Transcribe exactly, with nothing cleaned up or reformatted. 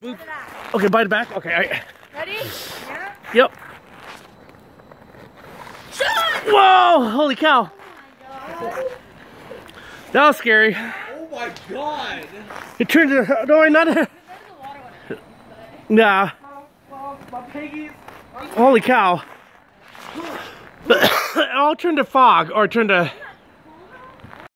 Okay, bite it back. Okay. I, Ready? Yeah. Yep. Whoa! Holy cow! Oh That was scary. Oh my god! It turned to no, not. Nah. My piggies. Holy cow! It all turned to fog, or turned to